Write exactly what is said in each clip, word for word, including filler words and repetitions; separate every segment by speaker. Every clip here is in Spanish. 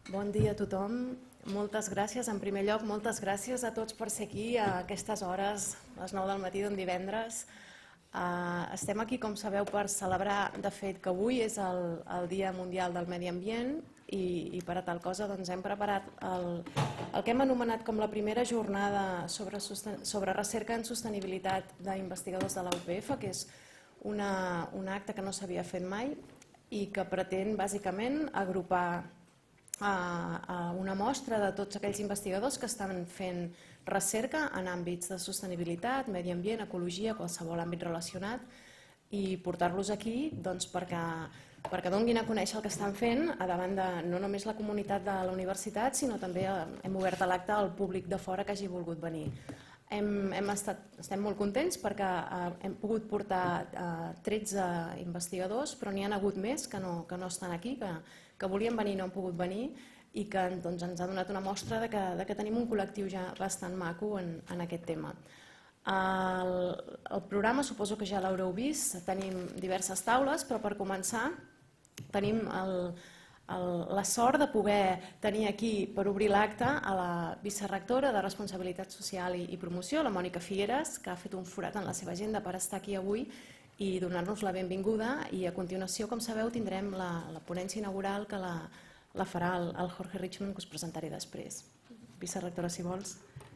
Speaker 1: Bon dia a tothom. Moltes gràcies. En primer lloc, moltes gràcies a tots per ser aquí a aquestes hores, a les nou del matí d'un divendres. Uh, estem aquí, com sabeu, per celebrar, de fet, que avui és el, el Dia Mundial del Medi Ambient i, i per a tal cosa doncs, hem preparat el, el que hem anomenat com la primera jornada sobre, sobre recerca en sostenibilitat d'investigadors de la U P F, que és una, un acte que no s'havia fet mai i que pretén, bàsicament, agrupar a una mostra de tots aquells investigadors que estan fent recerca en àmbits de sostenibilitat, medi ambient, ecologia, qualsevol àmbit relacionat i portar-los aquí doncs, perquè, perquè donin a conèixer el que estan fent a davant de no només la comunitat de la universitat, sinó també hem obert l'acte al públic de fora que hagi volgut venir. Hem, hem estat, estem molt contents perquè eh, hem pogut portar eh, tretze investigadors, però n'hi ha hagut més que no, que no estan aquí, que, que volien venir i no han pogut venir i que doncs, ens ha donat una mostra de que, de que tenim un col·lectiu ja bastant maco en, en aquest tema. El, el programa suposo que ja l'haureu vist, tenim diverses taules, però per començar tenim el, el, la sort de poder tenir aquí per obrir l'acte a la vicerectora de Responsabilitat Social i, i Promoció, la Mònica Figueres, que ha fet un forat en la seva agenda per estar aquí avui i donar-nos la benvinguda, i a continuació, com sabeu, tindrem la, la ponència inaugural que la, la farà el, el Jorge Richmond, que us presentaré després. Vicerectora, si vols.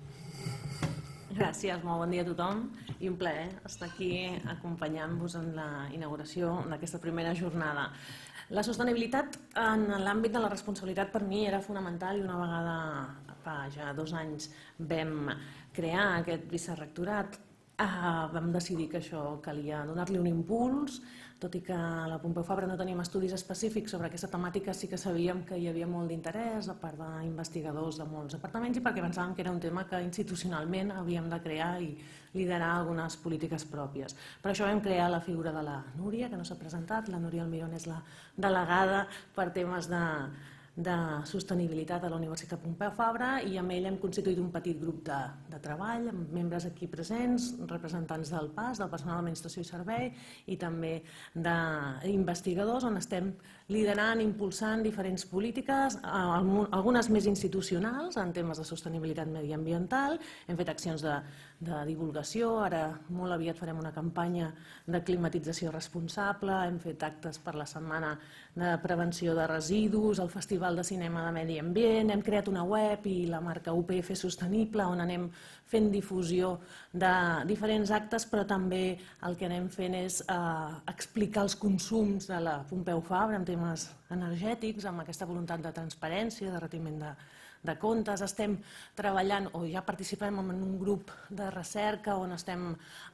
Speaker 2: Gràcies, molt bon dia a tothom i un plaer estar aquí acompanyant-vos en la inauguració d'aquesta primera jornada. La sostenibilitat en l'àmbit de la responsabilitat per mi era fonamental i una vegada fa ja dos anys vam crear aquest vicerectorat, Uh, vam decidir que això calia donar-li un impuls, tot i que a la Pompeu Fabra no teníem estudis específics sobre aquesta temàtica, sí que sabíem que hi havia molt d'interès a part d'investigadors de molts departaments i perquè pensàvem que era un tema que institucionalment havíem de crear i liderar algunes polítiques pròpies. Per això vam crear la figura de la Núria, que no s'ha presentat. La Núria Almirón és la delegada per temes de de sostenibilitat a la Universitat Pompeu Fabra i amb ell hem constituït un petit grup de, de treball amb membres aquí presents, representants del P A S, del personal d'administració i servei i també d'investigadors on estem liderant, impulsant diferents polítiques, algunes més institucionals en temes de sostenibilitat mediambiental. Hem fet accions de, de divulgació, ara molt aviat farem una campanya de climatització responsable, hem fet actes per la setmana de prevenció de residus, el Festival de Cinema de Medi Ambient, hem creat una web i la marca U P F Sostenible on anem fent difusió de diferents actes, però també el que anem fent és eh, explicar els consums de la Pompeu Fabra en temes energètics, amb aquesta voluntat de transparència, de retiment de, de comptes. Estem treballant o ja participem en un grup de recerca on estem,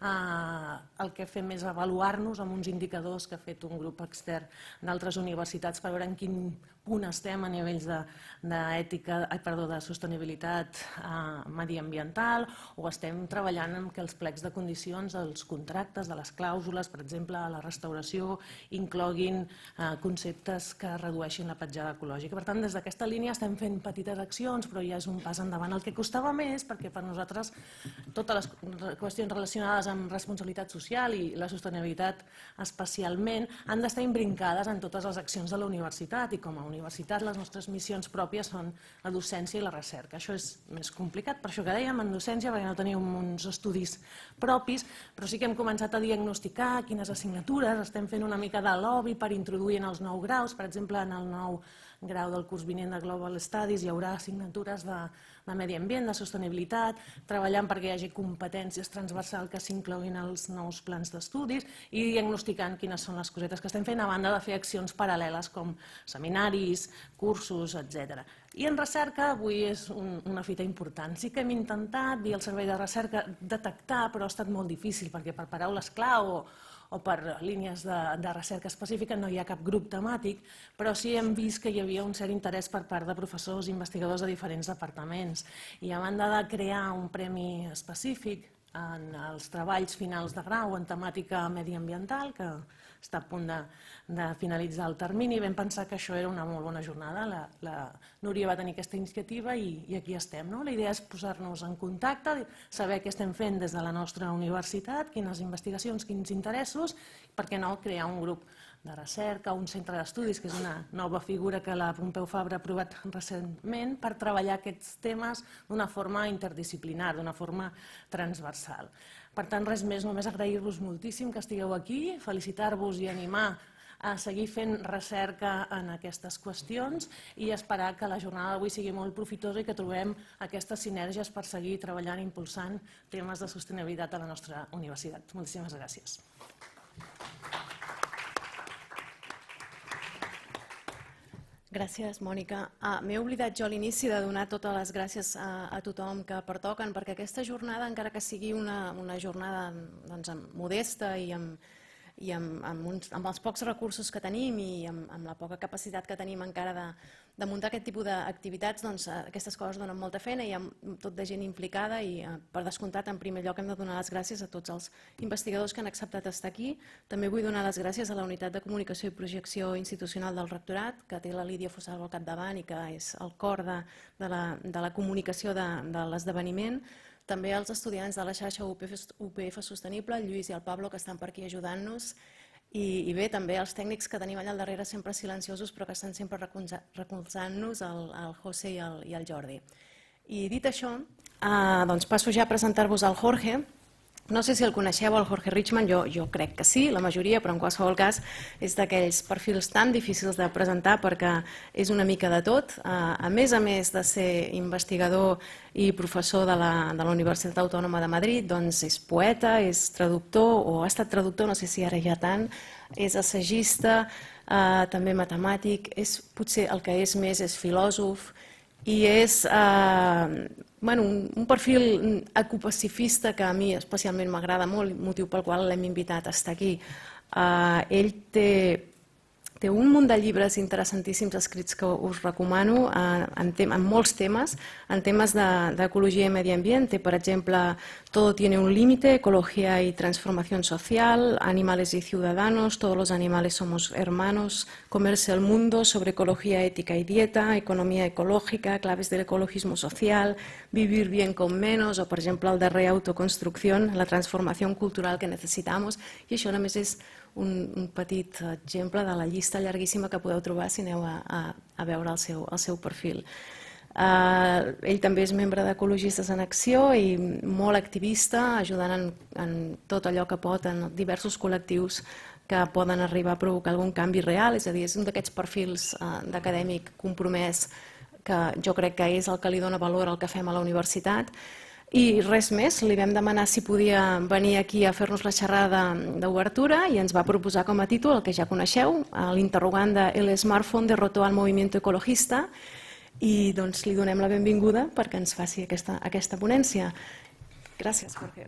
Speaker 2: eh, el que fem és avaluar-nos amb uns indicadors que ha fet un grup extern d'altres universitats per veure en quin punt estem a nivells de, d'ètica, perdó, de sostenibilitat eh, mediambiental, o estem treballant en que els plecs de condicions dels contractes, de les clàusules, per exemple, a la restauració, incloguin eh, conceptes que redueixin la petjada ecològica. Per tant, des d'aquesta línia estem fent petites accions, però ja és un pas endavant. El que costava més, perquè per nosaltres totes les qüestions relacionades amb responsabilitat social i la sostenibilitat especialment han d'estar imbrincades en totes les accions de la universitat, i com a universitat les nostres missions pròpies són la docència i la recerca. Això és més complicat, per això que dèiem, en docència, perquè no tenim uns estudis propis, però sí que hem començat a diagnosticar quines assignatures, estem fent una mica de lobby per introduir en els nou graus, per exemple, en el nou grau del curs vinent de Global Studies hi haurà assignatures de, de medi ambient, de sostenibilitat, treballant perquè hi hagi competències transversals que s'incloguin als nous plans d'estudis i diagnosticant quines són les cosetes que estem fent, a banda de fer accions paral·leles com seminaris, cursos, etcètera. I en recerca avui és un, una fita important. Sí que hem intentat, via el servei de recerca, detectar, però ha estat molt difícil perquè per paraules clau o o per línies de, de recerca específica no hi ha cap grup temàtic, però sí hem vist que hi havia un cert interès per part de professors i investigadors de diferents departaments. I a banda de crear un premi específic en els treballs finals de grau en temàtica mediambiental, que està a punt de, de finalitzar el termini, vam pensar que això era una molt bona jornada. La, la Núria va tenir aquesta iniciativa i, i aquí estem. No? La idea és posar-nos en contacte, saber què estem fent des de la nostra universitat, quines investigacions, quins interessos, per què no crear un grup de recerca, un centre d'estudis, que és una nova figura que la Pompeu Fabra ha aprovat recentment, per treballar aquests temes d'una forma interdisciplinar, d'una forma transversal. Per tant, res més, només agrair-vos moltíssim que estigueu aquí, felicitar-vos i animar a seguir fent recerca en aquestes qüestions i esperar que la jornada d'avui sigui molt profitosa i que trobem aquestes sinergies per seguir treballant i impulsant temes de sostenibilitat a la nostra universitat. Moltíssimes gràcies.
Speaker 1: Gràcies, Mònica. M'he oblidat jo a l'inici de donar totes les gràcies a tothom que pertoquen, perquè aquesta jornada, encara que sigui una jornada modesta i amb i amb els pocs recursos que tenim i amb la poca capacitat que tenim encara de muntar aquest tipus d'activitats, doncs aquestes coses donen molta feina i hi ha tot de gent implicada i per descomptat, en primer lloc, hem de donar les gràcies a tots els investigadors que han acceptat estar aquí. També vull donar les gràcies a la Unitat de Comunicació i Projecció Institucional del Rectorat, que té la Lídia Fossal al capdavant i que és el cor de la comunicació de l'esdeveniment. També als estudiants de la xarxa U P F Sostenible, el Lluís i el Pablo, que estan per aquí ajudant-nos, i bé, també als tècnics que tenim allà al darrere, sempre silenciosos, però que estan sempre recolzant-nos, el José i el Jordi. I dit això, doncs passo ja a presentar-vos el Jorge. No sé si el coneixeu, el Jorge Richman, jo crec que sí, la majoria, però en qualsevol cas és d'aquells perfils tan difícils de presentar perquè és una mica de tot. A més a més de ser investigador i professor de la Universitat Autònoma de Madrid, doncs és poeta, és traductor, o ha estat traductor, no sé si ara ja tant, és assagista, també matemàtic, potser el que és més és filòsof, i és un perfil ecopacifista que a mi especialment m'agrada molt, motiu pel qual l'hem invitat a estar aquí. Ell té un munt de llibres interessantíssims escrits que us recomano en molts temes, en temes d'ecologia i medi ambient. Té, per exemple, Todo tiene un límite, Ecología y transformación social, Animales y ciudadanos, Todos los animales somos hermanos, Comerse el mundo, sobre ecología, ética y dieta, Economía ecológica, Claves del ecologismo social, Vivir bien con menos, o, per exemple, el darrer Autoconstrucción, la transformación cultural que necesitamos. I això només és un petit exemple de la llista llarguíssima que podeu trobar si aneu a veure el seu perfil. Ell també és membre d'Ecologistes en Acció i molt activista, ajudant en tot allò que pot en diversos col·lectius que poden arribar a provocar algun canvi real, és a dir, és un d'aquests perfils d'acadèmic compromès que jo crec que és el que li dona valor al que fem a la universitat. I res més, li vam demanar si podia venir aquí a fer-nos la xerrada d'obertura i ens va proposar com a títol el que ja coneixeu, l'interrogant de El smartphone derrotó al movimiento ecologista, i doncs li donem la benvinguda perquè ens faci aquesta ponència. Gràcies, Jorge.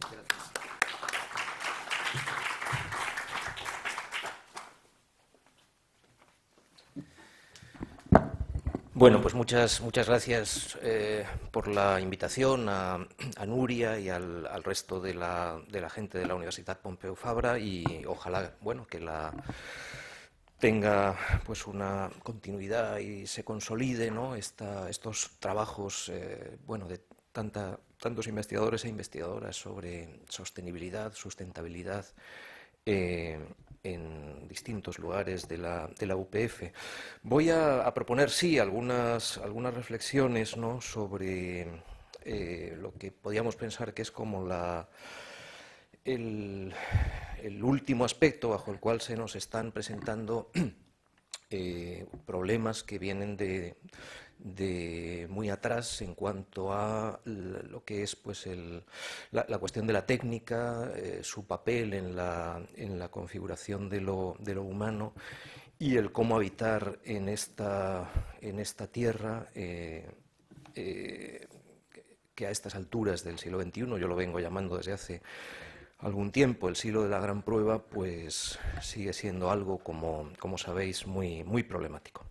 Speaker 3: Bueno, pues muchas, muchas gracias eh, por la invitación a, a Nuria y al, al resto de la, de la gente de la Universidad Pompeu Fabra y ojalá, bueno, que la tenga pues una continuidad y se consolide, ¿no? Esta, estos trabajos eh, bueno, de tanta, tantos investigadores e investigadoras sobre sostenibilidad, sustentabilidad eh, en distintos lugares de la, de la U P F. Voy a, a proponer, sí, algunas, algunas reflexiones, ¿no? sobre eh, lo que podríamos pensar que es como la... El, el último aspecto bajo el cual se nos están presentando eh, problemas que vienen de, de muy atrás en cuanto a lo que es pues, el, la, la cuestión de la técnica, eh, su papel en la, en la configuración de lo, de lo humano y el cómo habitar en esta, en esta tierra eh, eh, que a estas alturas del siglo veintiuno, yo lo vengo llamando desde hace algún tiempo, el siglo de la gran prueba, pues sigue siendo algo, como, como sabéis, muy, muy problemático.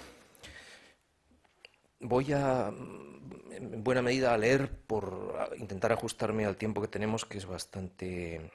Speaker 3: Voy a, en buena medida, a leer por a intentar ajustarme al tiempo que tenemos, que es bastante...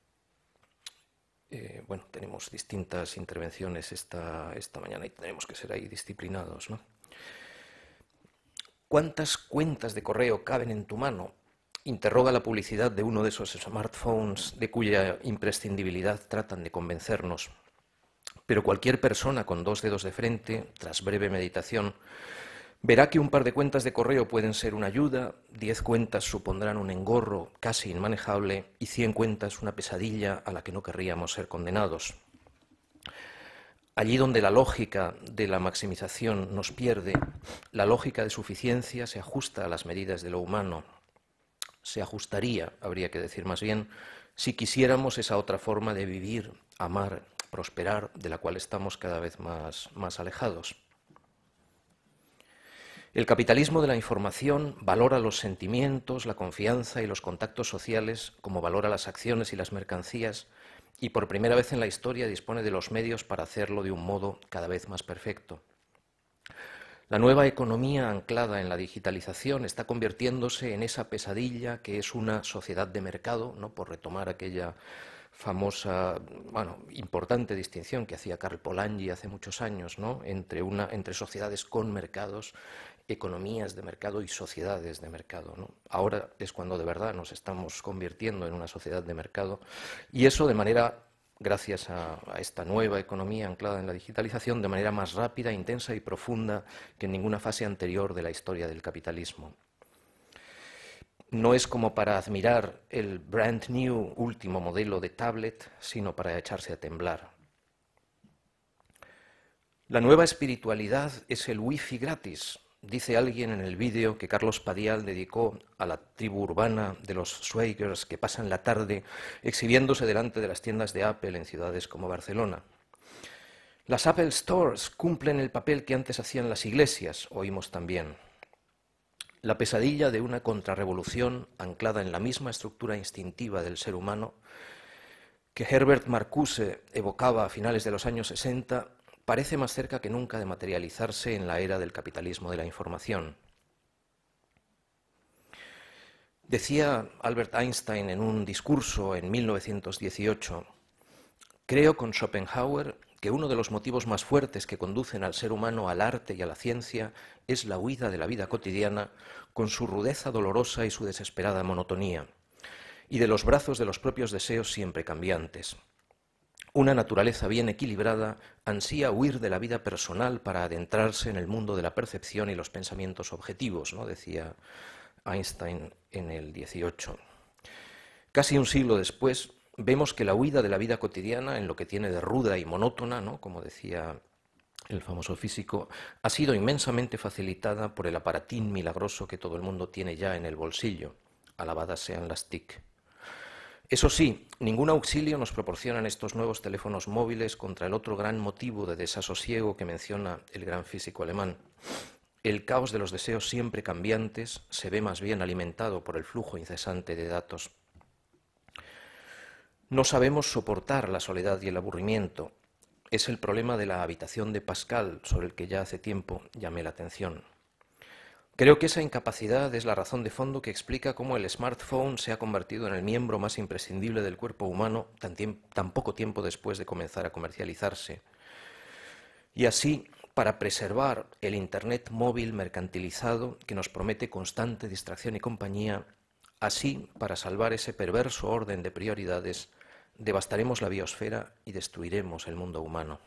Speaker 3: Eh, bueno, tenemos distintas intervenciones esta, esta mañana y tenemos que ser ahí disciplinados, ¿no? ¿Cuántas cuentas de correo caben en tu mano? Interroga la publicidad de uno de esos smartphones de cuya imprescindibilidad tratan de convencernos. pero cualquier persona con dos dedos de frente, tras breve meditación, verá que un par de cuentas de correo pueden ser una ayuda, diez cuentas supondrán un engorro casi inmanejable y cien cuentas una pesadilla a la que no querríamos ser condenados. Allí donde la lógica de la maximización nos pierde, la lógica de suficiencia se ajusta a las medidas de lo humano. Se ajustaría, habría que decir más bien, si quisiéramos esa otra forma de vivir, amar, prosperar, de la cual estamos cada vez más, más alejados. El capitalismo de la información valora los sentimientos, la confianza y los contactos sociales como valora las acciones y las mercancías, y por primera vez en la historia dispone de los medios para hacerlo de un modo cada vez más perfecto. La nueva economía anclada en la digitalización está convirtiéndose en esa pesadilla que es una sociedad de mercado, ¿no?, por retomar aquella famosa, bueno, importante distinción que hacía Karl Polanyi hace muchos años, ¿no?, entre, una, entre sociedades con mercados, economías de mercado y sociedades de mercado, ¿no? Ahora es cuando de verdad nos estamos convirtiendo en una sociedad de mercado, y eso de manera, gracias a, a esta nueva economía anclada en la digitalización, de manera más rápida, intensa y profunda que en ninguna fase anterior de la historia del capitalismo. No es como para admirar el brand new último modelo de tablet, sino para echarse a temblar. La nueva espiritualidad es el wifi gratis, dice alguien en el vídeo que Carlos Padial dedicó a la tribu urbana de los swaggers que pasan la tarde exhibiéndose delante de las tiendas de Apple en ciudades como Barcelona. Las Apple Stores cumplen el papel que antes hacían las iglesias, oímos también. La pesadilla de una contrarrevolución anclada en la misma estructura instintiva del ser humano que Herbert Marcuse evocaba a finales de los años sesenta parece más cerca que nunca de materializarse en la era del capitalismo de la información. Decía Albert Einstein en un discurso en mil novecientos dieciocho, creo con Schopenhauer que uno de los motivos más fuertes que conducen al ser humano al arte y a la ciencia es la huida de la vida cotidiana con su rudeza dolorosa y su desesperada monotonía, y de los brazos de los propios deseos siempre cambiantes. Una naturaleza bien equilibrada ansía huir de la vida personal para adentrarse en el mundo de la percepción y los pensamientos objetivos, ¿no?, decía Einstein en el dieciocho. Casi un siglo después, vemos que la huida de la vida cotidiana, en lo que tiene de ruda y monótona, ¿no?, como decía el famoso físico, ha sido inmensamente facilitada por el aparatín milagroso que todo el mundo tiene ya en el bolsillo. Alabadas sean las T I C. Eso sí, ningún auxilio nos proporcionan estos nuevos teléfonos móviles contra el otro gran motivo de desasosiego que menciona el gran físico alemán. El caos de los deseos siempre cambiantes se ve más bien alimentado por el flujo incesante de datos. No sabemos soportar la soledad y el aburrimiento. Es el problema de la habitación de Pascal, sobre el que ya hace tiempo llamé la atención. Creo que esa incapacidad es la razón de fondo que explica cómo el smartphone se ha convertido en el miembro más imprescindible del cuerpo humano tan, tan poco tiempo después de comenzar a comercializarse. Y así, para preservar el Internet móvil mercantilizado que nos promete constante distracción y compañía, así, para salvar ese perverso orden de prioridades, devastaremos la biosfera y destruiremos el mundo humano.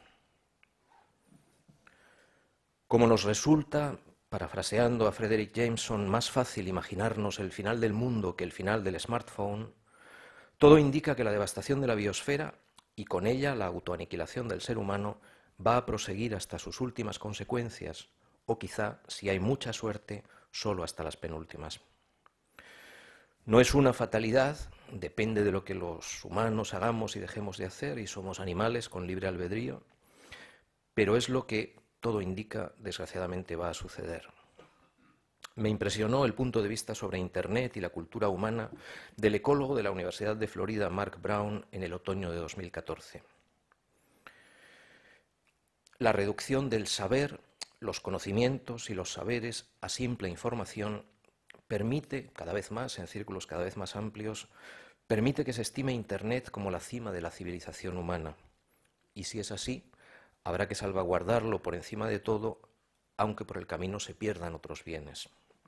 Speaker 3: Como nos resulta, parafraseando a Frederick Jameson, más fácil imaginarnos el final del mundo que el final del smartphone, todo indica que la devastación de la biosfera y con ella la autoaniquilación del ser humano va a proseguir hasta sus últimas consecuencias, o quizá, si hay mucha suerte, solo hasta las penúltimas. No es una fatalidad, depende de lo que los humanos hagamos y dejemos de hacer, y somos animales con libre albedrío, pero es lo que todo indica, desgraciadamente, va a suceder. Me impresionó el punto de vista sobre Internet y la cultura humana del ecólogo de la Universidad de Florida, Mark Brown, en el otoño de dos mil catorce. La reducción del saber, los conocimientos y los saberes a simple información permite, cada vez más, en círculos cada vez más amplios, permite que se estime Internet como la cima de la civilización humana. Y si es así, habrá que salvaguardarlo por encima de todo, aunque por el camino se pierdan otros bienes.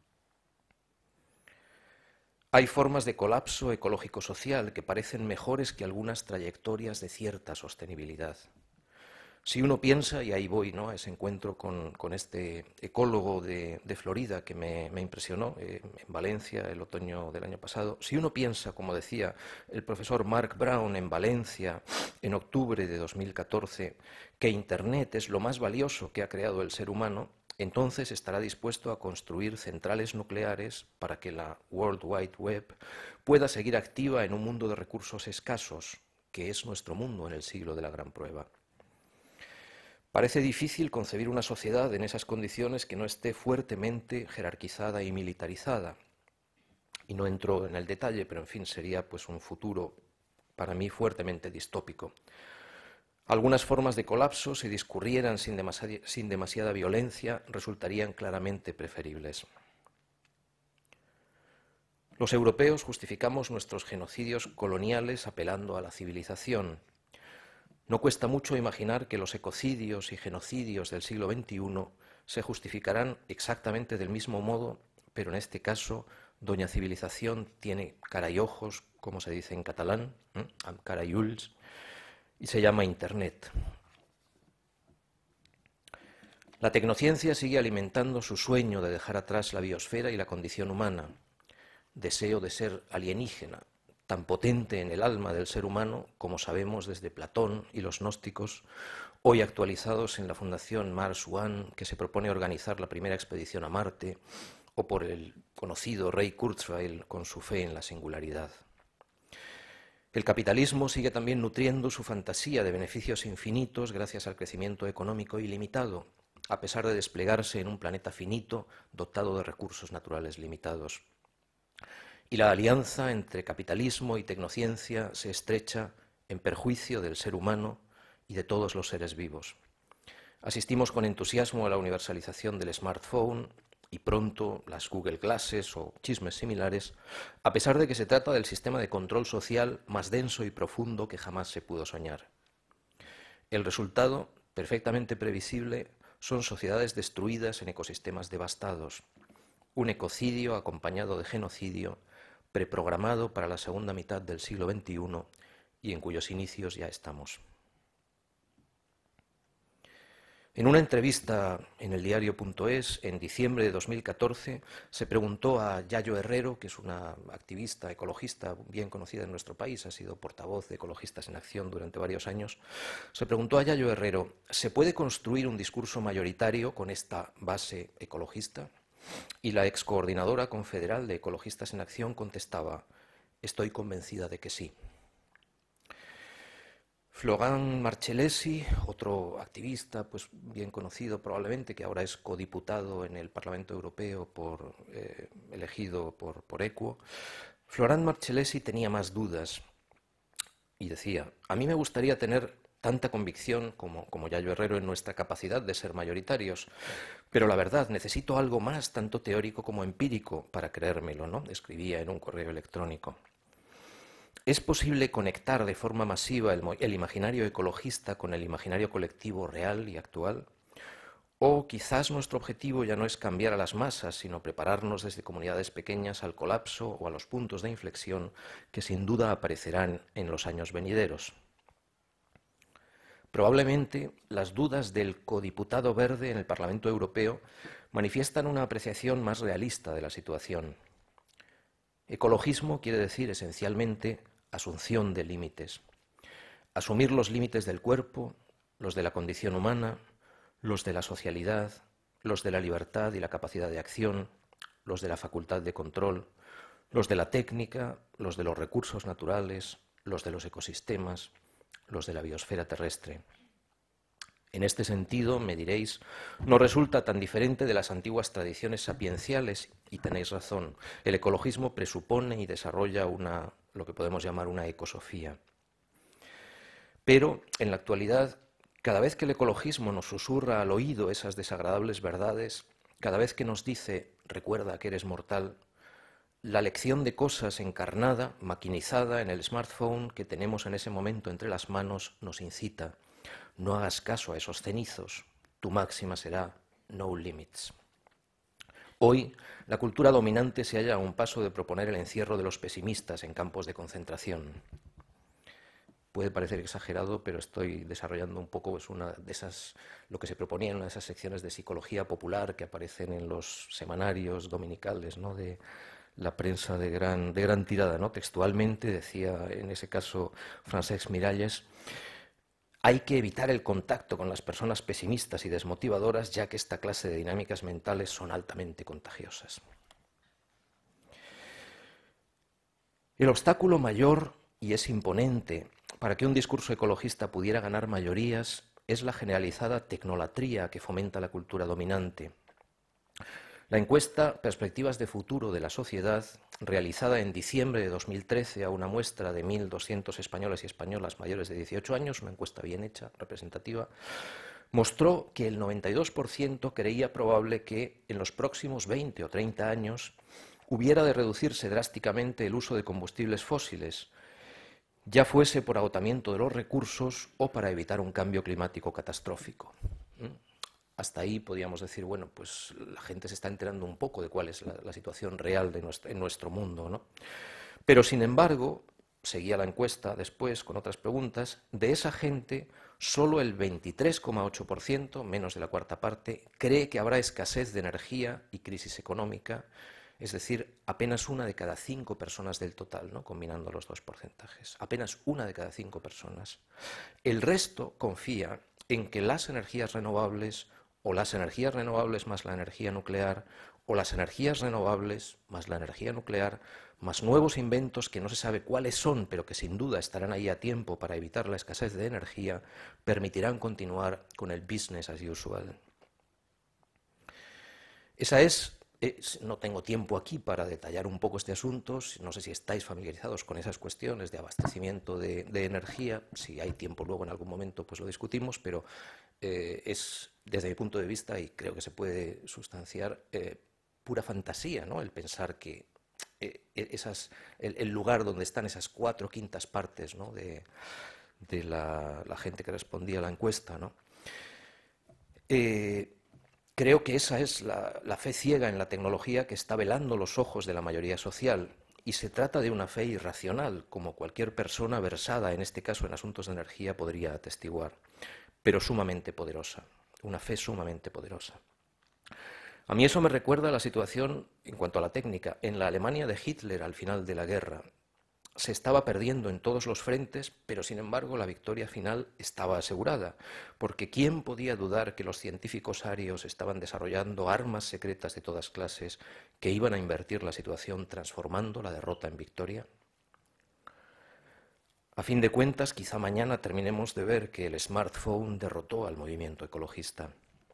Speaker 3: Hay formas de colapso ecológico-social que parecen mejores que algunas trayectorias de cierta sostenibilidad. Si uno piensa, y ahí voy, ¿no?, a ese encuentro con, con este ecólogo de, de Florida que me, me impresionó eh, en Valencia el otoño del año pasado, si uno piensa, como decía el profesor Mark Brown en Valencia en octubre de dos mil catorce, que Internet es lo más valioso que ha creado el ser humano, entonces estará dispuesto a construir centrales nucleares para que la World Wide Web pueda seguir activa en un mundo de recursos escasos, que es nuestro mundo en el siglo de la gran prueba. Parece difícil concebir una sociedad en esas condiciones que no esté fuertemente jerarquizada y militarizada. Y no entro en el detalle, pero en fin, sería pues un futuro para mí fuertemente distópico. Algunas formas de colapso, si discurrieran sin demasiada, sin demasiada violencia, resultarían claramente preferibles. Los europeos justificamos nuestros genocidios coloniales apelando a la civilización. No cuesta mucho imaginar que los ecocidios y genocidios del siglo veintiuno se justificarán exactamente del mismo modo, pero en este caso, doña civilización tiene cara y ojos, como se dice en catalán, ¿eh? cara y ulls, y se llama Internet. La tecnociencia sigue alimentando su sueño de dejar atrás la biosfera y la condición humana, deseo de ser alienígena, tan potente en el alma del ser humano como sabemos desde Platón y los gnósticos, hoy actualizados en la Fundación Mars One, que se propone organizar la primera expedición a Marte, o por el conocido Ray Kurzweil con su fe en la singularidad. El capitalismo sigue también nutriendo su fantasía de beneficios infinitos gracias al crecimiento económico ilimitado, a pesar de desplegarse en un planeta finito dotado de recursos naturales limitados. Y la alianza entre capitalismo y tecnociencia se estrecha en perjuicio del ser humano y de todos los seres vivos. Asistimos con entusiasmo a la universalización del smartphone y pronto las Google Glasses o chismes similares, a pesar de que se trata del sistema de control social más denso y profundo que jamás se pudo soñar. El resultado, perfectamente previsible, son sociedades destruidas en ecosistemas devastados, un ecocidio acompañado de genocidio, preprogramado para la segunda mitad del siglo veintiuno y en cuyos inicios ya estamos. En una entrevista en el diario punto es, en diciembre de dos mil catorce, se preguntó a Yayo Herrero, que es una activista ecologista bien conocida en nuestro país, ha sido portavoz de Ecologistas en Acción durante varios años, se preguntó a Yayo Herrero, ¿se puede construir un discurso mayoritario con esta base ecologista? Y la excoordinadora confederal de Ecologistas en Acción contestaba, estoy convencida de que sí. Florent Marcellesi, otro activista pues, bien conocido probablemente, que ahora es codiputado en el Parlamento Europeo por, eh, elegido por, por Equo, Florent Marcellesi tenía más dudas y decía, a mí me gustaría tener tanta convicción como, como Yayo Herrero en nuestra capacidad de ser mayoritarios, pero la verdad, necesito algo más, tanto teórico como empírico, para creérmelo, ¿no? Escribía en un correo electrónico. ¿Es posible conectar de forma masiva el, el imaginario ecologista con el imaginario colectivo real y actual? ¿O quizás nuestro objetivo ya no es cambiar a las masas, sino prepararnos desde comunidades pequeñas al colapso o a los puntos de inflexión que sin duda aparecerán en los años venideros? Probablemente las dudas del codiputado verde en el Parlamento Europeo manifiestan una apreciación más realista de la situación. Ecologismo quiere decir esencialmente asunción de límites. Asumir los límites del cuerpo, los de la condición humana, los de la socialidad, los de la libertad y la capacidad de acción, los de la facultad de control, los de la técnica, los de los recursos naturales, los de los ecosistemas, los de la biosfera terrestre. En este sentido, me diréis, no resulta tan diferente de las antiguas tradiciones sapienciales, y tenéis razón. El ecologismo presupone y desarrolla una, lo que podemos llamar una ecosofía. Pero, en la actualidad, cada vez que el ecologismo nos susurra al oído esas desagradables verdades, cada vez que nos dice, recuerda que eres mortal, la lección de cosas encarnada, maquinizada en el smartphone que tenemos en ese momento entre las manos nos incita. No hagas caso a esos cenizos, tu máxima será no limits. Hoy, la cultura dominante se halla a un paso de proponer el encierro de los pesimistas en campos de concentración. puede parecer exagerado, pero estoy desarrollando un poco pues, una de esas, lo que se proponía en una de esas secciones de psicología popular que aparecen en los semanarios dominicales, ¿no? de la prensa de gran, de gran tirada, ¿no? Textualmente decía en ese caso Francesc Miralles: hay que evitar el contacto con las personas pesimistas y desmotivadoras, ya que esta clase de dinámicas mentales son altamente contagiosas. El obstáculo mayor, y es imponente, para que un discurso ecologista pudiera ganar mayorías es la generalizada tecnolatría que fomenta la cultura dominante. La encuesta Perspectivas de Futuro de la Sociedad, realizada en diciembre de dos mil trece a una muestra de mil doscientos españoles y españolas mayores de dieciocho años, una encuesta bien hecha, representativa, mostró que el noventa y dos por ciento creía probable que en los próximos veinte o treinta años hubiera de reducirse drásticamente el uso de combustibles fósiles, ya fuese por agotamiento de los recursos o para evitar un cambio climático catastrófico. Hasta ahí podríamos decir, bueno, pues la gente se está enterando un poco de cuál es la, la situación real de nuestro, en nuestro mundo, ¿no? Pero, sin embargo, seguía la encuesta después con otras preguntas, de esa gente solo el veintitrés coma ocho por ciento, menos de la cuarta parte, cree que habrá escasez de energía y crisis económica, es decir, apenas una de cada cinco personas del total, ¿no? Combinando los dos porcentajes, apenas una de cada cinco personas. El resto confía en que las energías renovables o las energías renovables más la energía nuclear, o las energías renovables más la energía nuclear, más nuevos inventos que no se sabe cuáles son, pero que sin duda estarán ahí a tiempo para evitar la escasez de energía, permitirán continuar con el business as usual. Esa es, es, no tengo tiempo aquí para detallar un poco este asunto, no sé si estáis familiarizados con esas cuestiones de abastecimiento de, de energía, si hay tiempo luego en algún momento pues lo discutimos, pero eh, es desde mi punto de vista, y creo que se puede sustanciar, eh, pura fantasía, ¿no? El pensar que eh, esas, el, el lugar donde están esas cuatro quintas partes, ¿no? de, de la, la gente que respondía a la encuesta, ¿no? Eh, creo que esa es la, la fe ciega en la tecnología que está velando los ojos de la mayoría social, y se trata de una fe irracional, como cualquier persona versada, en este caso en asuntos de energía, podría atestiguar, pero sumamente poderosa. Una fe sumamente poderosa. A mí eso me recuerda a la situación, en cuanto a la técnica, en la Alemania de Hitler al final de la guerra. Se estaba perdiendo en todos los frentes, pero sin embargo la victoria final estaba asegurada, porque ¿quién podía dudar que los científicos arios estaban desarrollando armas secretas de todas clases que iban a invertir la situación transformando la derrota en victoria? A fin de cuentas, quizá mañana terminemos de ver que el smartphone derrotó al movimiento ecologista.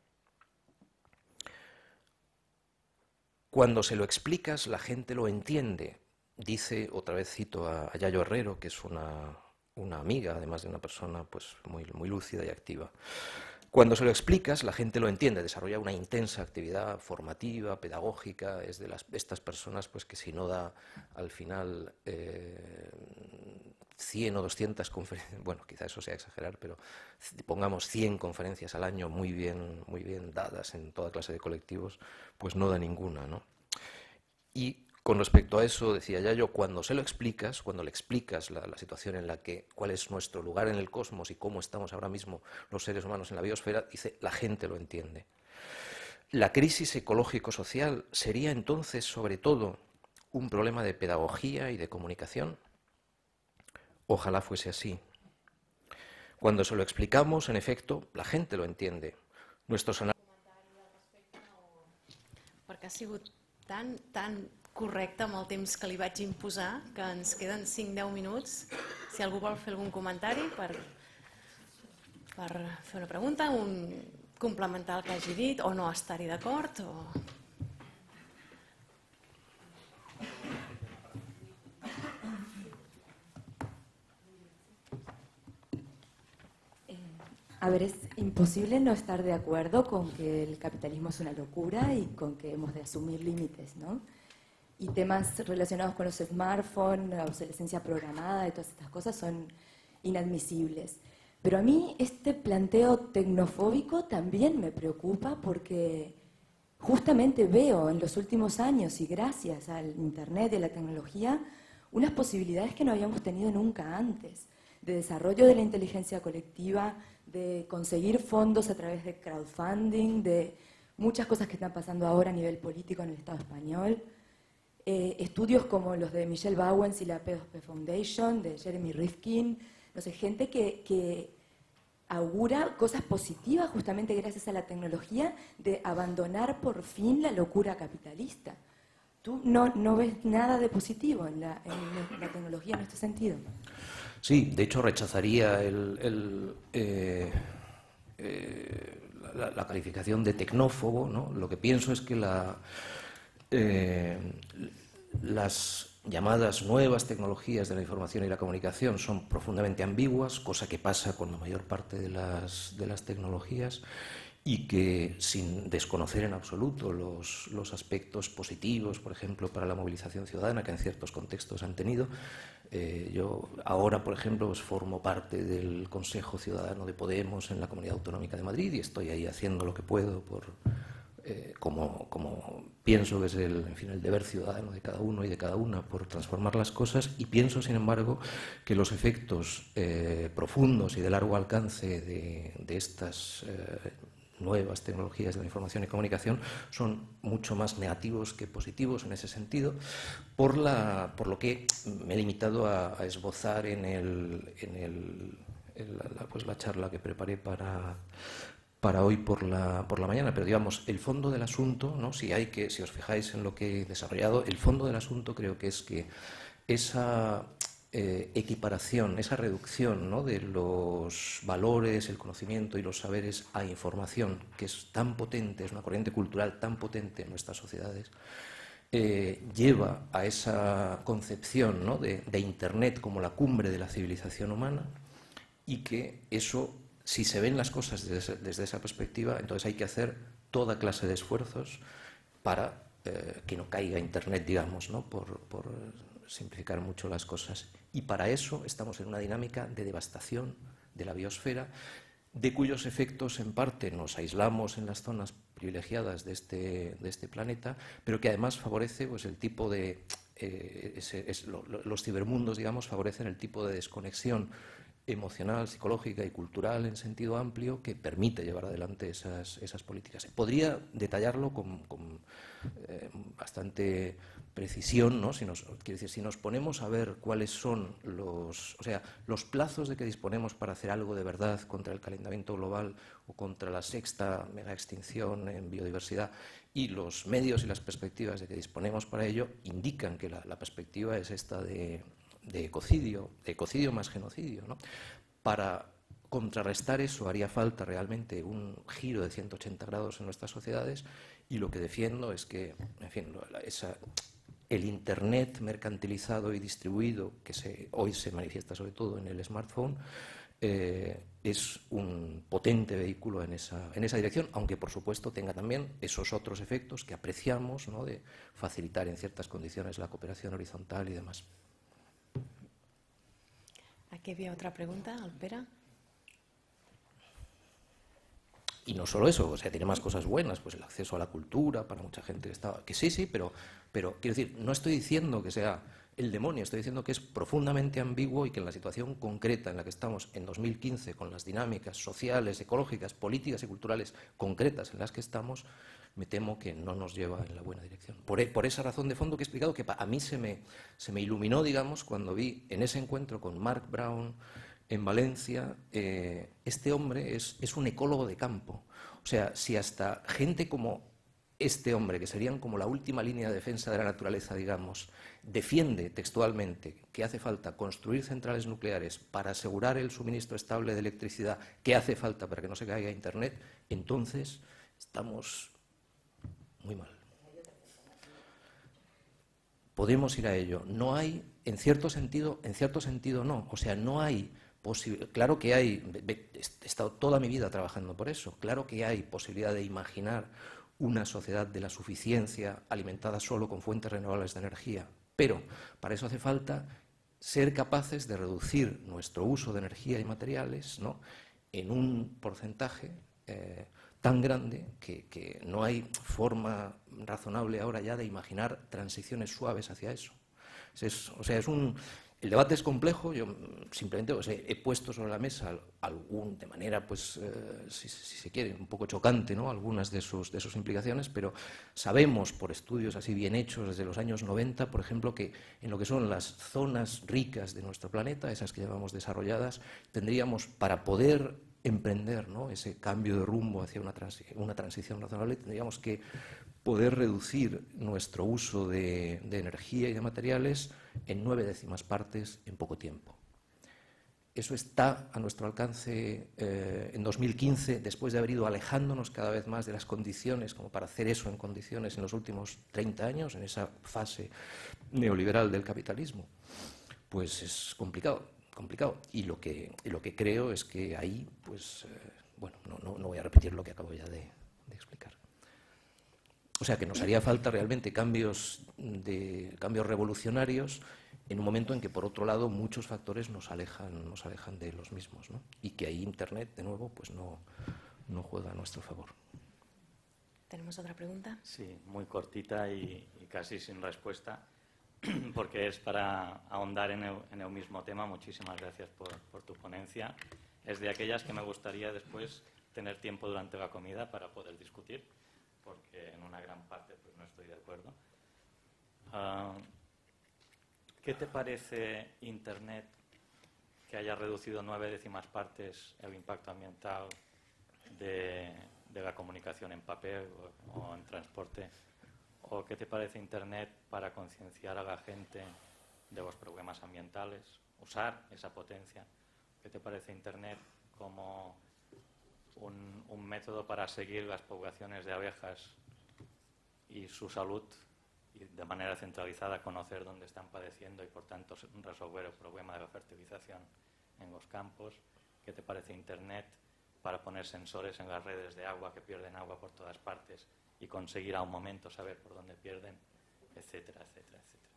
Speaker 3: Cuando se lo explicas, la gente lo entiende. Dice, otra vez cito a, a Yayo Herrero, que es una, una amiga, además de una persona pues, muy, muy lúcida y activa. Cuando se lo explicas, la gente lo entiende, desarrolla una intensa actividad formativa, pedagógica, es de las, estas personas pues, que si no da al final eh, cien o doscientas conferencias, bueno, quizá eso sea exagerar, pero pongamos cien conferencias al año muy bien, muy bien dadas en toda clase de colectivos, pues no da ninguna, ¿no? Y con respecto a eso, decía Yayo, cuando se lo explicas, cuando le explicas la, la situación en la que, cuál es nuestro lugar en el cosmos y cómo estamos ahora mismo los seres humanos en la biosfera, dice, la gente lo entiende. La crisis ecológico-social sería entonces, sobre todo, un problema de pedagogía y de comunicación. Ojalá fuese así. Cuando se lo explicamos, en efecto, la gente lo entiende. Nuestros análisis...
Speaker 1: Perquè ha sigut tan, tan correcte amb el temps que li vaig imposar que ens queden cinc a deu minuts. Si algú vol fer algun comentari per, per fer una pregunta, un complementar el que hagi dit o no estar-hi d'acord o...
Speaker 4: A ver, es imposible no estar de acuerdo con que el capitalismo es una locura y con que hemos de asumir límites, ¿no? Y temas relacionados con los smartphones, la obsolescencia programada y todas estas cosas son inadmisibles. Pero a mí este planteo tecnofóbico también me preocupa porque justamente veo en los últimos años y gracias al Internet y a la tecnología unas posibilidades que no habíamos tenido nunca antes. de desarrollo de la inteligencia colectiva, de conseguir fondos a través de crowdfunding, de muchas cosas que están pasando ahora a nivel político en el Estado español. Eh, estudios como los de Michelle Bowens y la P dos P Foundation, de Jeremy Rifkin, no sé, gente que, que augura cosas positivas justamente gracias a la tecnología de abandonar por fin la locura capitalista. ¿Tú no, no ves nada de positivo en la, en la tecnología en este sentido?
Speaker 3: Sí, de hecho rechazaría el, el, eh, eh, la, la calificación de tecnófobo, ¿no? Lo que pienso es que la, eh, las llamadas nuevas tecnologías de la información y la comunicación son profundamente ambiguas, cosa que pasa con la mayor parte de las, de las tecnologías, y que sin desconocer en absoluto los, los aspectos positivos, por ejemplo, para la movilización ciudadana que en ciertos contextos han tenido. Eh, yo ahora, por ejemplo, pues formo parte del Consejo Ciudadano de Podemos en la Comunidad Autonómica de Madrid y estoy ahí haciendo lo que puedo por, eh, como, como pienso que es el, en fin, el deber ciudadano de cada uno y de cada una por transformar las cosas, y pienso, sin embargo, que los efectos eh, profundos y de largo alcance de, de estas eh, nuevas tecnologías de la información y comunicación son mucho más negativos que positivos en ese sentido, por, la, por lo que me he limitado a, a esbozar en, el, en, el, en la, pues la charla que preparé para, para hoy por la, por la mañana. Pero digamos, el fondo del asunto, ¿no? si, hay que, si os fijáis en lo que he desarrollado, el fondo del asunto creo que es que esa Eh, equiparación, esa reducción, ¿no? de los valores, el conocimiento y los saberes a información, que es tan potente, es una corriente cultural tan potente en nuestras sociedades, eh, lleva a esa concepción, ¿no? de, de Internet como la cumbre de la civilización humana, y que eso, si se ven las cosas desde, desde esa perspectiva, entonces hay que hacer toda clase de esfuerzos para eh, que no caiga Internet, digamos, ¿no? por, por simplificar mucho las cosas. Y para eso estamos en una dinámica de devastación de la biosfera, de cuyos efectos en parte nos aislamos en las zonas privilegiadas de este, de este planeta, pero que además favorece pues, el tipo de... Eh, ese, es, lo, los cibermundos, digamos, favorecen el tipo de desconexión emocional, psicológica y cultural en sentido amplio que permite llevar adelante esas, esas políticas. Podría detallarlo con, con eh, bastante precisión, ¿no? Si nos, quiero decir, si nos ponemos a ver cuáles son los, o sea, los plazos de que disponemos para hacer algo de verdad contra el calentamiento global o contra la sexta mega extinción en biodiversidad, y los medios y las perspectivas de que disponemos para ello, indican que la, la perspectiva es esta de, de ecocidio, de ecocidio más genocidio, ¿no? Para contrarrestar eso haría falta realmente un giro de ciento ochenta grados en nuestras sociedades, y lo que defiendo es que, en fin, esa... el Internet mercantilizado y distribuido, que se, hoy se manifiesta sobre todo en el smartphone, eh, es un potente vehículo en esa, en esa dirección, aunque por supuesto tenga también esos otros efectos que apreciamos, ¿no? de facilitar en ciertas condiciones la cooperación horizontal y demás.
Speaker 1: Aquí había otra pregunta, Alpera.
Speaker 3: Y no solo eso, o sea, tiene más cosas buenas, pues el acceso a la cultura para mucha gente que está, que sí, sí, pero, pero quiero decir, no estoy diciendo que sea el demonio, estoy diciendo que es profundamente ambiguo y que en la situación concreta en la que estamos en dos mil quince, con las dinámicas sociales, ecológicas, políticas y culturales concretas en las que estamos, me temo que no nos lleva en la buena dirección. Por, por esa razón de fondo que he explicado, que a mí se me, se me iluminó, digamos, cuando vi en ese encuentro con Mark Brown en Valencia, eh, este hombre es, es un ecólogo de campo. O sea, si hasta gente como este hombre, que serían como la última línea de defensa de la naturaleza, digamos, defiende textualmente que hace falta construir centrales nucleares para asegurar el suministro estable de electricidad que hace falta para que no se caiga Internet, entonces estamos muy mal. Podemos ir a ello. No hay, en cierto sentido, en cierto sentido no. O sea, no hay posible. Claro que hay, he estado toda mi vida trabajando por eso, claro que hay posibilidad de imaginar una sociedad de la suficiencia alimentada solo con fuentes renovables de energía, pero para eso hace falta ser capaces de reducir nuestro uso de energía y materiales, ¿no? en un porcentaje eh, tan grande que, que no hay forma razonable ahora ya de imaginar transiciones suaves hacia eso. Es, o sea, es un... El debate es complejo, yo simplemente pues, he, he puesto sobre la mesa algún, de manera, pues, eh, si, si se quiere, un poco chocante, ¿no?, algunas de sus, de sus implicaciones, pero sabemos por estudios así bien hechos desde los años noventa, por ejemplo, que en lo que son las zonas ricas de nuestro planeta, esas que llamamos desarrolladas, tendríamos, para poder emprender, ¿no?, ese cambio de rumbo hacia una, transi una transición razonable, tendríamos que poder reducir nuestro uso de, de energía y de materiales en nueve décimas partes en poco tiempo. Eso está a nuestro alcance eh, en dos mil quince, después de haber ido alejándonos cada vez más de las condiciones, como para hacer eso en condiciones en los últimos treinta años, en esa fase neoliberal del capitalismo. Pues es complicado, complicado. Y lo que, y lo que creo es que ahí, pues, eh, bueno, no, no, no voy a repetir lo que acabo ya de, de explicar. O sea, que nos haría falta realmente cambios, de, cambios revolucionarios en un momento en que, por otro lado, muchos factores nos alejan, nos alejan de los mismos, ¿no? Y que ahí Internet, de nuevo, pues no, no juega a nuestro favor.
Speaker 1: ¿Tenemos otra pregunta?
Speaker 5: Sí, muy cortita y, y casi sin respuesta, porque es para ahondar en el, en el mismo tema. Muchísimas gracias por, por tu ponencia. Es de aquellas que me gustaría después tener tiempo durante la comida para poder discutir, porque en una gran parte pues, no estoy de acuerdo. Uh, ¿Qué te parece Internet que haya reducido nueve décimas partes el impacto ambiental de, de la comunicación en papel o, o en transporte? ¿O qué te parece Internet para concienciar a la gente de los problemas ambientales? Usar esa potencia. ¿Qué te parece Internet como Un, un método para seguir las poblaciones de abejas y su salud y de manera centralizada conocer dónde están padeciendo y por tanto resolver el problema de la fertilización en los campos? ¿Qué te parece Internet para poner sensores en las redes de agua que pierden agua por todas partes y conseguir a un momento saber por dónde pierden, etcétera, etcétera,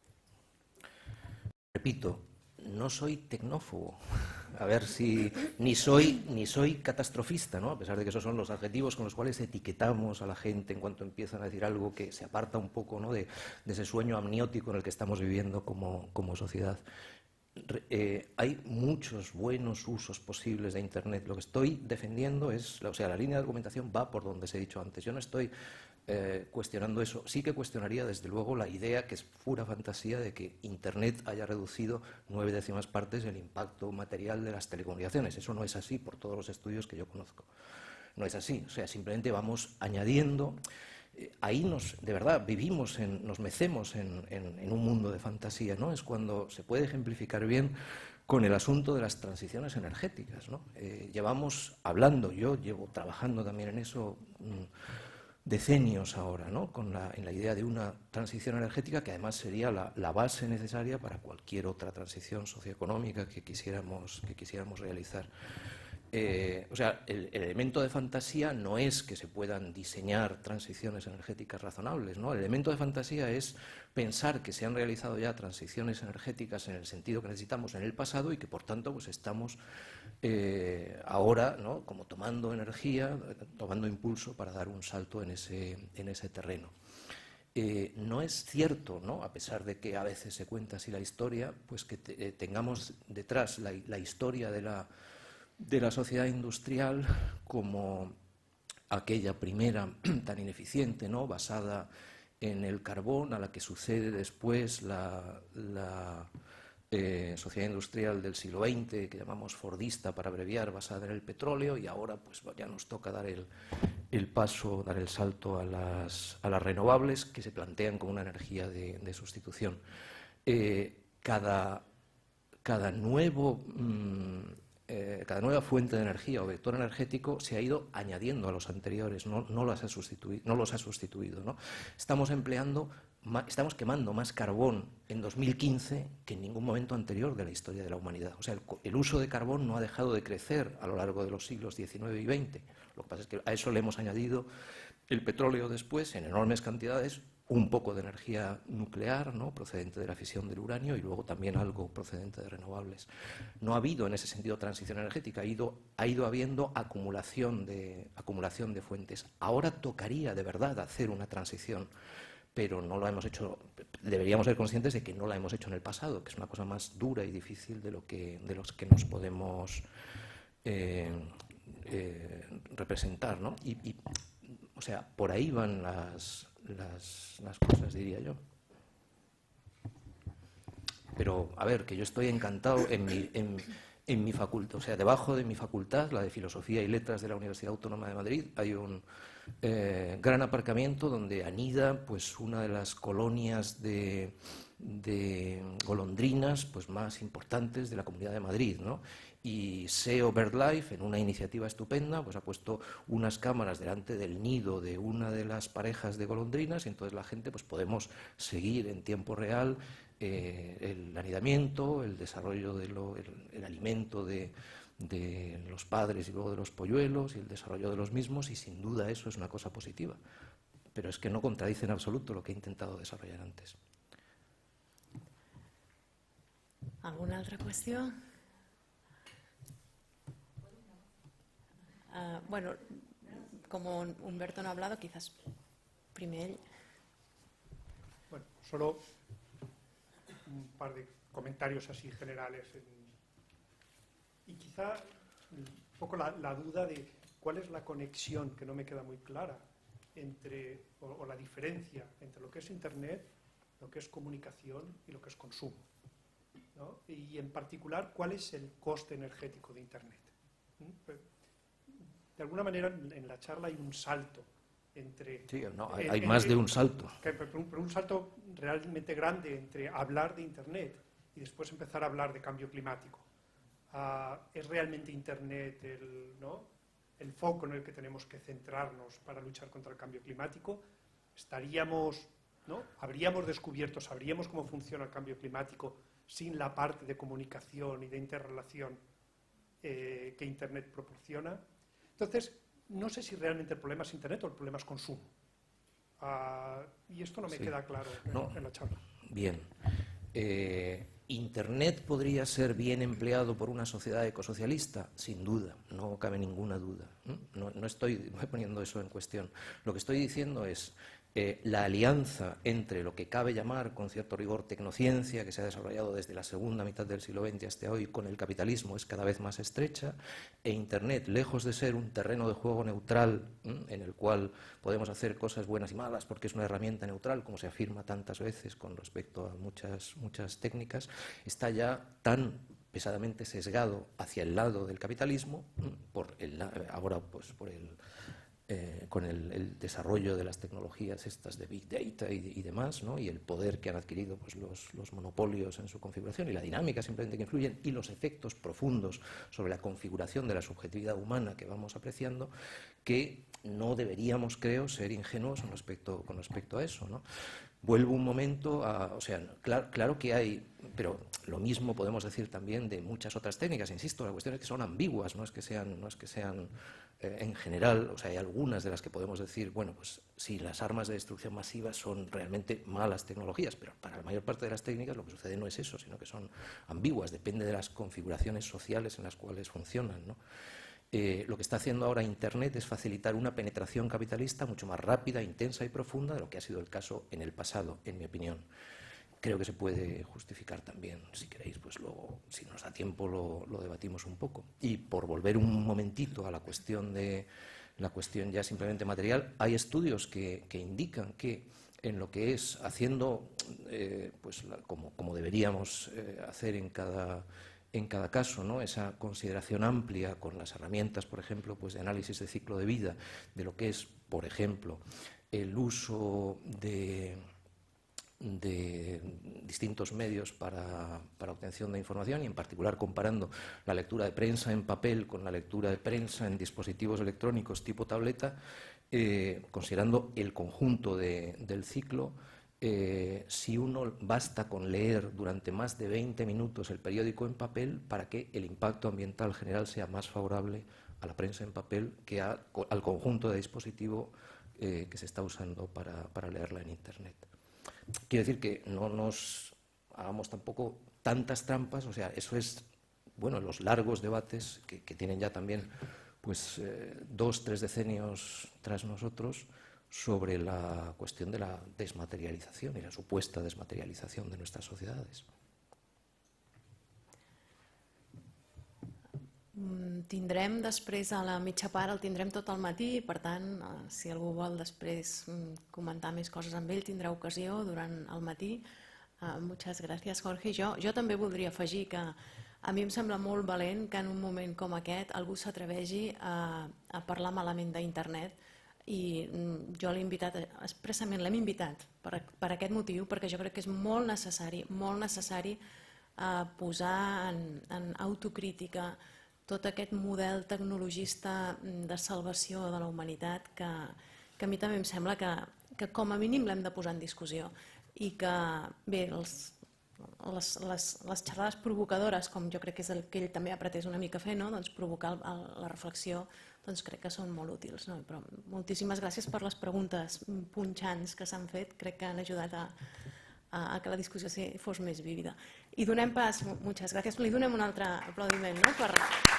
Speaker 5: etcétera?
Speaker 3: Repito, no soy tecnófobo. A ver si ni soy ni soy catastrofista, ¿no? A pesar de que esos son los adjetivos con los cuales etiquetamos a la gente en cuanto empiezan a decir algo que se aparta un poco, ¿no?, de, de ese sueño amniótico en el que estamos viviendo como, como sociedad. Eh, hay muchos buenos usos posibles de Internet. Lo que estoy defendiendo es, o sea, la línea de argumentación va por donde se ha dicho antes. Yo no estoy eh, cuestionando eso. Sí que cuestionaría, desde luego, la idea, que es pura fantasía, de que Internet haya reducido nueve décimas partes el impacto material de las telecomunicaciones. Eso no es así por todos los estudios que yo conozco. No es así. O sea, simplemente vamos añadiendo. Eh, ahí nos, de verdad, vivimos, en, nos mecemos en, en, en un mundo de fantasía, ¿no? Es cuando se puede ejemplificar bien con el asunto de las transiciones energéticas, ¿no? Eh, llevamos hablando, yo llevo trabajando también en eso mmm, decenios ahora, ¿no?, con la, en la idea de una transición energética que además sería la, la base necesaria para cualquier otra transición socioeconómica que quisiéramos, que quisiéramos realizar. Eh, o sea, el, el elemento de fantasía no es que se puedan diseñar transiciones energéticas razonables, ¿no? El elemento de fantasía es pensar que se han realizado ya transiciones energéticas en el sentido que necesitamos en el pasado y que, por tanto, pues estamos eh, ahora, ¿no?, como tomando energía, tomando impulso para dar un salto en ese, en ese terreno. Eh, no es cierto, ¿no?, a pesar de que a veces se cuenta así la historia, pues que te, eh, tengamos detrás la, la historia de la de la sociedad industrial como aquella primera tan ineficiente, ¿no?, basada en el carbón, a la que sucede después la, la eh, sociedad industrial del siglo veinte, que llamamos fordista para abreviar, basada en el petróleo, y ahora pues ya nos toca dar el, el paso, dar el salto a las, a las renovables, que se plantean como una energía de, de sustitución. Eh, cada, cada nuevo... Mmm, Eh, cada nueva fuente de energía o vector energético se ha ido añadiendo a los anteriores, no, no, los, ha sustituido, no los ha sustituido, ¿no? Estamos empleando, estamos quemando más carbón en dos mil quince que en ningún momento anterior de la historia de la humanidad. O sea, el, el uso de carbón no ha dejado de crecer a lo largo de los siglos diecinueve y veinte. Lo que pasa es que a eso le hemos añadido el petróleo después en enormes cantidades, un poco de energía nuclear, ¿no?, procedente de la fisión del uranio, y luego también algo procedente de renovables. No ha habido en ese sentido transición energética, ha ido, ha ido habiendo acumulación de, acumulación de fuentes. Ahora tocaría de verdad hacer una transición, pero no lo hemos hecho, deberíamos ser conscientes de que no la hemos hecho en el pasado, que es una cosa más dura y difícil de lo que, de los que nos podemos eh, eh, representar, ¿no? Y, y, o sea, por ahí van las, las, las cosas, diría yo. Pero, a ver, que yo estoy encantado en mi, en, en mi facultad, o sea, debajo de mi facultad, la de Filosofía y Letras de la Universidad Autónoma de Madrid, hay un eh, gran aparcamiento donde anida pues una de las colonias de, de golondrinas pues más importantes de la Comunidad de Madrid, ¿no? Y S E O BirdLife, en una iniciativa estupenda, pues ha puesto unas cámaras delante del nido de una de las parejas de golondrinas y entonces la gente pues podemos seguir en tiempo real eh, el anidamiento, el desarrollo, de lo, el, el alimento de, de los padres y luego de los polluelos y el desarrollo de los mismos, y sin duda eso es una cosa positiva. Pero es que no contradice en absoluto lo que he intentado desarrollar antes.
Speaker 1: ¿Alguna otra cuestión? Uh, bueno, como Humberto no ha hablado, quizás primero.
Speaker 6: Bueno, solo un par de comentarios así generales. En, y quizá un poco la, la duda de cuál es la conexión, que no me queda muy clara, entre, o, o la diferencia entre lo que es Internet, lo que es comunicación y lo que es consumo, ¿no? Y en particular, ¿cuál es el coste energético de Internet? ¿Mm? De alguna manera, en la charla hay un salto entre...
Speaker 3: Sí, no, hay,
Speaker 6: eh,
Speaker 3: hay
Speaker 6: eh,
Speaker 3: más
Speaker 6: eh,
Speaker 3: de un salto.
Speaker 6: Que, pero, un, pero un salto realmente grande entre hablar de Internet y después empezar a hablar de cambio climático. Uh, ¿Es realmente Internet el, ¿no? el foco en el que tenemos que centrarnos para luchar contra el cambio climático? ¿Estaríamos, ¿no? ¿Habríamos descubierto, sabríamos cómo funciona el cambio climático sin la parte de comunicación y de interrelación eh, que Internet proporciona? Entonces, no sé si realmente el problema es Internet o el problema es consumo. Uh, y esto no me sí. queda claro en,
Speaker 3: no.
Speaker 6: en la charla.
Speaker 3: Bien. Eh, ¿Internet podría ser bien empleado por una sociedad ecosocialista? Sin duda, no cabe ninguna duda. No, no estoy poniendo eso en cuestión. Lo que estoy diciendo es eh, la alianza entre lo que cabe llamar, con cierto rigor, tecnociencia, que se ha desarrollado desde la segunda mitad del siglo veinte hasta hoy, con el capitalismo es cada vez más estrecha, e Internet, lejos de ser un terreno de juego neutral en el cual podemos hacer cosas buenas y malas porque es una herramienta neutral, como se afirma tantas veces con respecto a muchas, muchas técnicas, está ya tan pesadamente sesgado hacia el lado del capitalismo, por el, ahora pues por el... Eh, con el, el desarrollo de las tecnologías estas de Big Data y, y demás, ¿no? Y el poder que han adquirido pues, los, los monopolios en su configuración y la dinámica simplemente que influyen y los efectos profundos sobre la configuración de la subjetividad humana que vamos apreciando, que no deberíamos, creo, ser ingenuos con respecto, con respecto a eso, ¿no? Vuelvo un momento a... O sea, claro, claro que hay... Pero lo mismo podemos decir también de muchas otras técnicas. Insisto, la cuestión es que son ambiguas, no es que sean... No es que sean eh, en general, o sea, hay algunas de las que podemos decir, bueno, pues sí, las armas de destrucción masiva son realmente malas tecnologías, pero para la mayor parte de las técnicas lo que sucede no es eso, sino que son ambiguas, depende de las configuraciones sociales en las cuales funcionan, ¿no? Eh, lo que está haciendo ahora Internet es facilitar una penetración capitalista mucho más rápida, intensa y profunda de lo que ha sido el caso en el pasado, en mi opinión. Creo que se puede justificar también, si queréis, pues luego, si nos da tiempo, lo, lo debatimos un poco. Y por volver un momentito a la cuestión, de, la cuestión ya simplemente material, hay estudios que, que indican que en lo que es haciendo, eh, pues la, como, como deberíamos eh, hacer en cada... en cada caso, ¿no? Esa consideración amplia con las herramientas, por ejemplo, pues de análisis de ciclo de vida, de lo que es, por ejemplo, el uso de, de distintos medios para, para obtención de información y, en particular, comparando la lectura de prensa en papel con la lectura de prensa en dispositivos electrónicos tipo tableta, eh, considerando el conjunto de, del ciclo. Eh, si uno basta con leer durante más de veinte minutos el periódico en papel para que el impacto ambiental general sea más favorable a la prensa en papel que a, al conjunto de dispositivo eh, que se está usando para, para leerla en Internet. Quiero decir que no nos hagamos tampoco tantas trampas, o sea, eso es, bueno, los largos debates que, que tienen ya también pues eh, dos, tres decenios tras nosotros, sobre la cuestión de la desmaterialización y la supuesta desmaterialización de nuestras sociedades.
Speaker 1: Tindrem després, a la mitja part, el tindrem tot al matí, per tant, si algú vol després comentar més coses amb ell, tindrà ocasió durant el matí. Moltes gràcies, Jorge. Jo, jo també voldria afegir que a mi em sembla molt valent que en un moment com aquest algú s'atreveixi a, a parlar malament d'internet, i jo l'he invitat, expressament l'hem invitat per, per aquest motiu, perquè jo crec que és molt necessari, molt necessari eh, posar en, en autocrítica tot aquest model tecnologista de salvació de la humanitat que, que a mi també em sembla que, que com a mínim l'hem de posar en discussió, i que bé, els, les, les, les xerrades provocadores, com jo crec que és el que ell també ha pretès una mica fer, no? Doncs provocar el, la reflexió, doncs crec que són molt útils. No? Però moltíssimes gràcies per les preguntes punxants que s'han fet, crec que han ajudat a, a que la discussió fos més vívida. I donem pas, moltes gràcies, li donem un altre aplaudiment, no? per...